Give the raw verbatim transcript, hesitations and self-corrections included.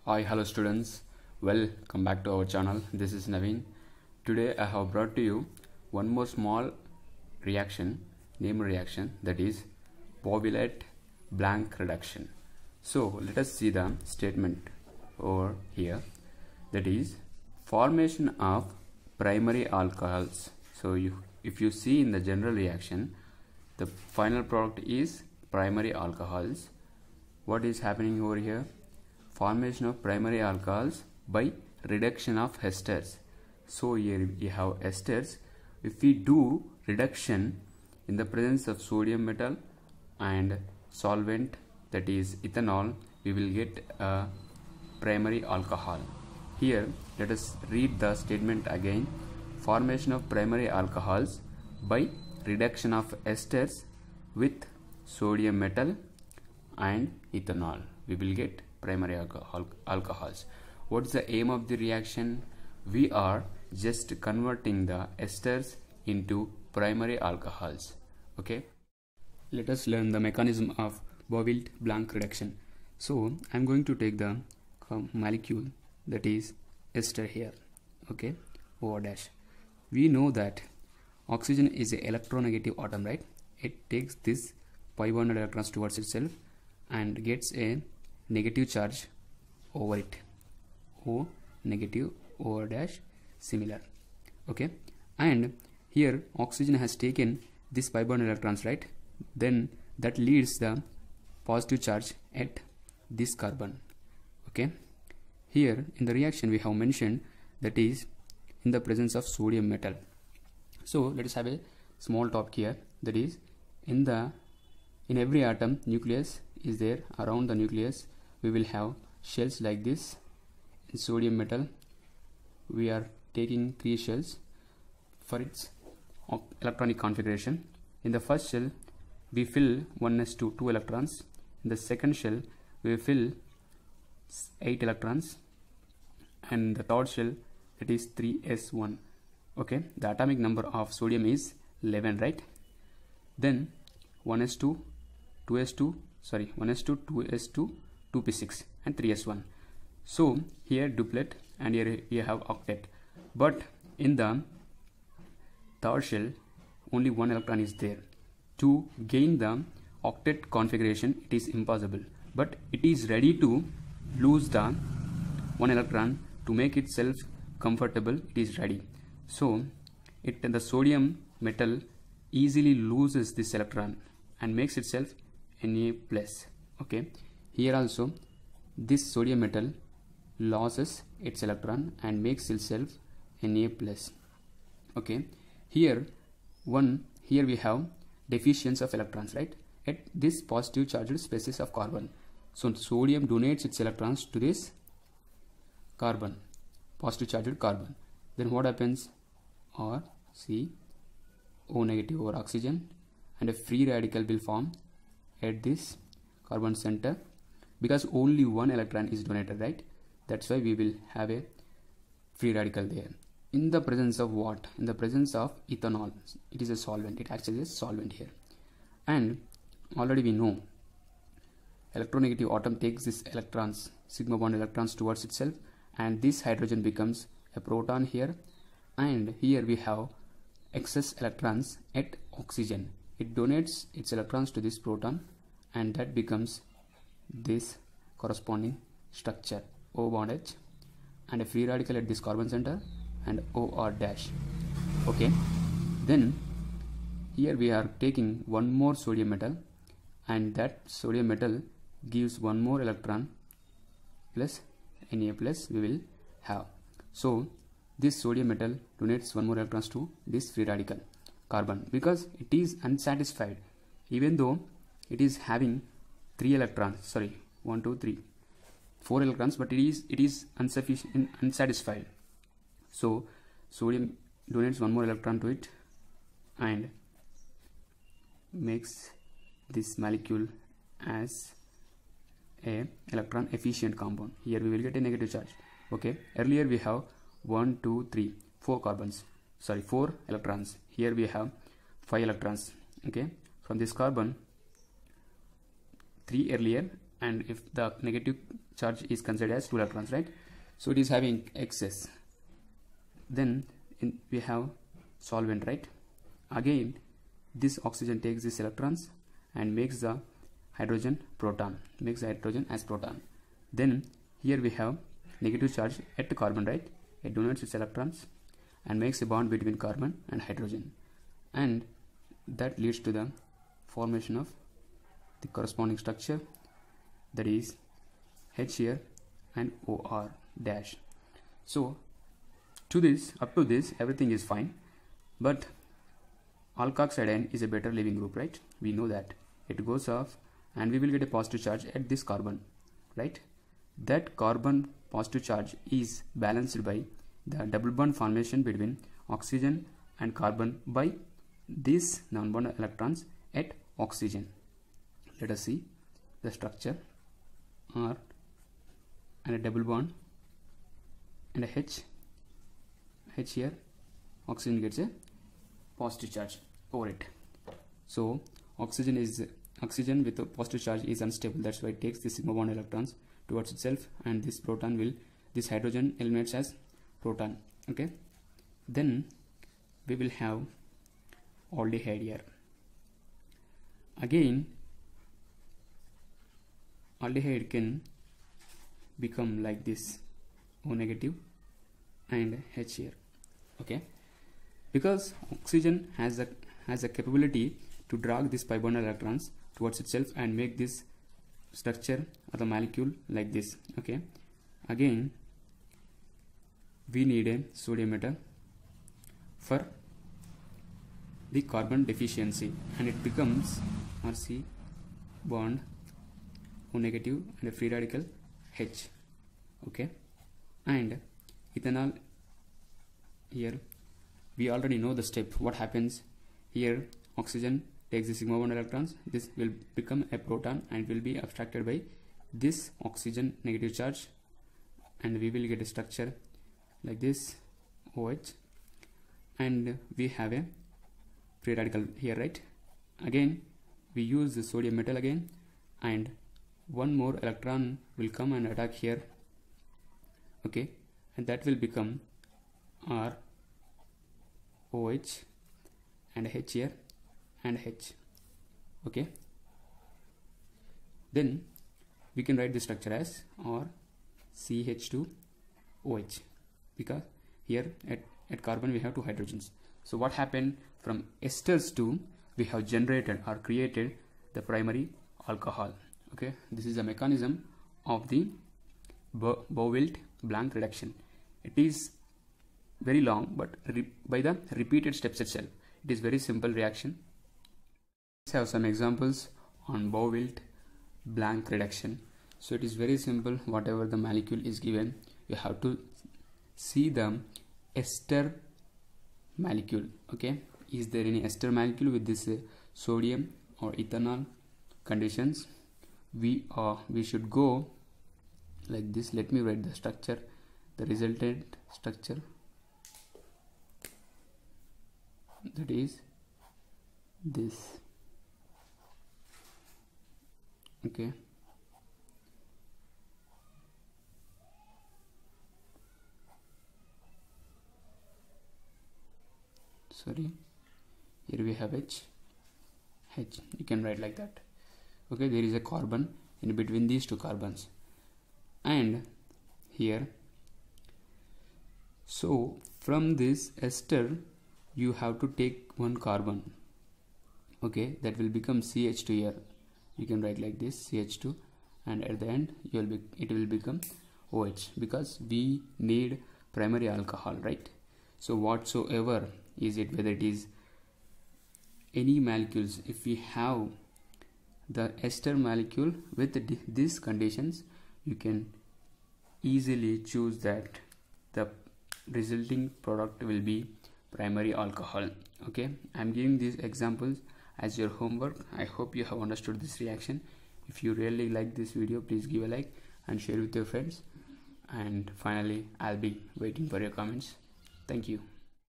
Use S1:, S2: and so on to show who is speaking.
S1: Hi, hello students. Welcome back to our channel. This is Naveen. Today I have brought to you one more small reaction, name reaction, that is Bobilet-Blanc reduction. So let us see the statement over here. That is formation of primary alcohols. So you, if you see in the general reaction, the final product is primary alcohols. What is happening over here? Formation of primary alcohols by reduction of esters. So here we have esters. If we do reduction in the presence of sodium metal and solvent, that is ethanol, we will get a primary alcohol. Here let us read the statement again. Formation of primary alcohols by reduction of esters with sodium metal and ethanol, we will get primary alcohol alcohols. What's the aim of the reaction? We are just converting the esters into primary alcohols. Okay, let us learn the mechanism of Bobilet-Blanc reduction. So I'm going to take the molecule, that is ester here. Okay, O dash. We know that oxygen is an electronegative atom, right? It takes this pi bonded electrons towards itself and gets a negative charge over it. O negative, O dash similar. Okay, and here oxygen has taken this pi bonded electrons, right? Then that leads the positive charge at this carbon. Okay, here in the reaction we have mentioned that is in the presence of sodium metal. So let us have a small topic here, that is in the in every atom nucleus is there. Around the nucleus we will have shells like this. In sodium metal we are taking three shells for its electronic configuration. In the first shell we fill one s two, two electrons. In the second shell we fill eight electrons, and the third shell, it is three s one. Okay, the atomic number of sodium is eleven, right? Then one s two, two s two, sorry, one s two, two s two, two p six and three s one. So here duplet and here you have octet, but in the third shell only one electron is there. To gain the octet configuration it is impossible, but it is ready to lose the one electron. To make itself comfortable, it is ready. So it the sodium metal easily loses this electron and makes itself Na plus. Okay, here also this sodium metal loses its electron and makes itself Na plus. Okay, here one here we have deficiency of electrons, right, at this positive charged species of carbon. So sodium donates its electrons to this carbon, positive charged carbon. Then what happens? Or C O negative over oxygen, and a free radical will form at this carbon center because only one electron is donated, right? That's why we will have a free radical there. In the presence of what? In the presence of ethanol. It is a solvent. It acts as a solvent here. And already we know electronegative atom takes this electrons, sigma bond electrons towards itself, and this hydrogen becomes a proton here, and here we have excess electrons at oxygen. It donates its electrons to this proton and that becomes this corresponding structure, O bond H, and a free radical at this carbon center and O R dash. Okay, then here we are taking one more sodium metal, and that sodium metal gives one more electron plus Na plus we will have. So this sodium metal donates one more electrons to this free radical carbon because it is unsatisfied, even though it is having three electrons, sorry, one, two, three, four electrons, but it is it is insufficient, unsatisfied. So sodium donates one more electron to it and makes this molecule as a electron efficient compound. Here we will get a negative charge. Okay, earlier we have one, two, three, four carbons, sorry, four electrons. Here we have five electrons. Okay, from this carbon three earlier, and if the negative charge is considered as two electrons, right? So it is having excess. Then in, we have solvent, right? Again this oxygen takes these electrons and makes the hydrogen proton, makes the hydrogen as proton. Then here we have negative charge at the carbon, right? It donates its electrons and makes a bond between carbon and hydrogen, and that leads to the formation of the corresponding structure, that is H here and O R dash. So to this, up to this everything is fine, but alkoxide is a better leaving group, right? We know that. It goes off and we will get a positive charge at this carbon, right? That carbon positive charge is balanced by the double bond formation between oxygen and carbon by these non-bond electrons at oxygen. Let us see the structure. R and a double bond and a H. H here, oxygen gets a positive charge over it. So oxygen is oxygen with a positive charge is unstable. That's why it takes the sigma bond electrons towards itself, and this proton will this hydrogen eliminates as proton. Okay, then we will have aldehyde here. Again aldehyde can become like this, O negative and H here. Okay, because oxygen has a has a capability to drag these pi bond electrons towards itself and make this structure of the molecule like this. Okay, again we need a sodium metal for the carbon deficiency, and it becomes R C bond O negative and a free radical H. Okay, and ethanol here we already know the step. What happens here? Oxygen takes the sigma bond electrons, this will become a proton and will be abstracted by this oxygen negative charge, and we will get a structure like this, OH, and we have a free radical here, right? Again we use the sodium metal again, and one more electron will come and attack here. Okay, and that will become R, OH and H here and H. Okay, then we can write the structure as R C H two O H, because here at, at carbon we have two hydrogens. So what happened? From esters to we have generated or created the primary alcohol. Okay, this is a mechanism of the Bovilt-Blanc reduction. It is very long, but by the repeated steps itself, it is very simple reaction. Let's have some examples on Bovilt-Blanc reduction. So it is very simple. Whatever the molecule is given, you have to see the ester molecule. Okay, is there any ester molecule with this uh, sodium or ethanol conditions? We are we should go like this. Let me write the structure, the resultant structure, that is this. Okay, sorry, here we have H, H, you can write like that. Okay, there is a carbon in between these two carbons, and here, so from this ester you have to take one carbon. Okay, that will become C H two here. You can write like this, C H two, and at the end you will be it will become O H, because we need primary alcohol, right? So whatsoever is it, whether it is any molecules, if we have the ester molecule with these conditions, you can easily choose that the resulting product will be primary alcohol. Okay, I'm giving these examples as your homework. I hope you have understood this reaction. If you really like this video, please give a like and share with your friends, and finally I'll be waiting for your comments. Thank you.